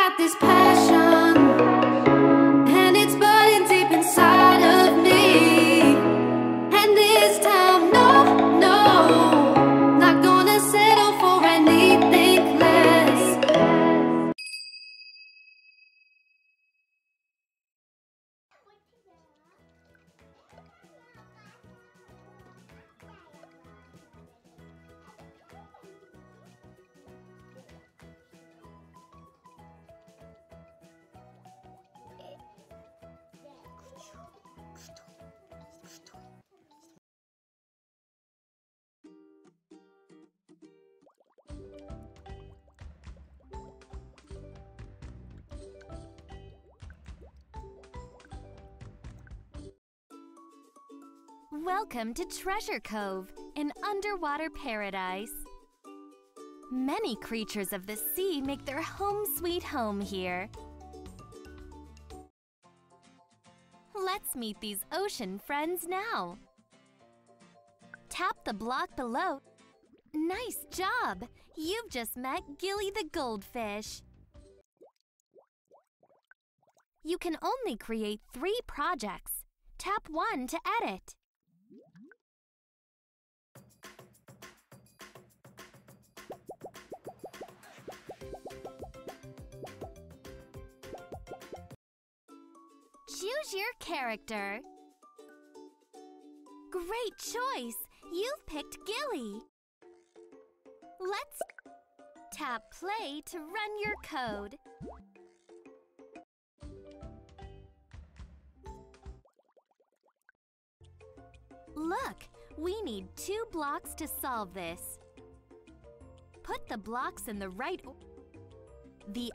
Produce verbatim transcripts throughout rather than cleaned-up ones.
got this passion, and it's burning deep inside of me. And this time, no, no, not gonna settle for anything less. Welcome to Treasure Cove, an underwater paradise. Many creatures of the sea make their home sweet home here. Let's meet these ocean friends now. Tap the block below. Nice job! You've just met Gilly the goldfish. You can only create three projects. Tap one to edit. Choose your character. Great choice! You've picked Gilly. Let's tap play to run your code. Look, we need two blocks to solve this. Put the blocks in the right order. The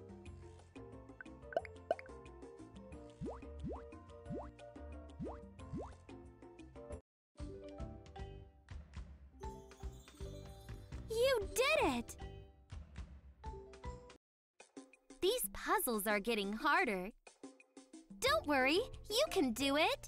You did it! These puzzles are getting harder. Don't worry, you can do it!